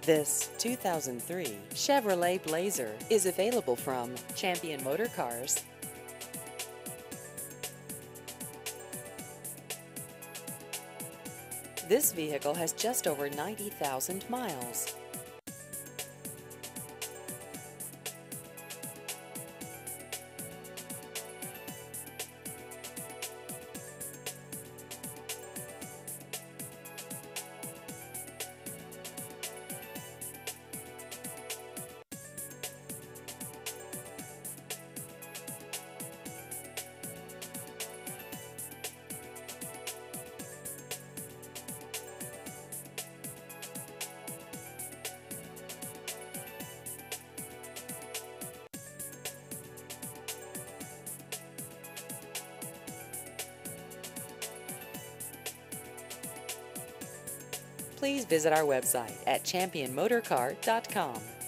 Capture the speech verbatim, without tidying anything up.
This two thousand three Chevrolet Blazer is available from Champion Motor Cars. This vehicle has just over ninety thousand miles. Please visit our website at champion motor car dot com.